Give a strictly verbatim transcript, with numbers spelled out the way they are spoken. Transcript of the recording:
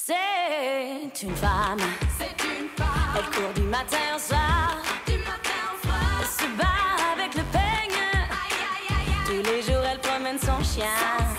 C'est une femme. C'est une femme. Elle court du matin au soir. Du matin au soir. Elle se bat avec le peigne. Aïe, aïe, aïe, aïe. Tous les jours elle promène son chien.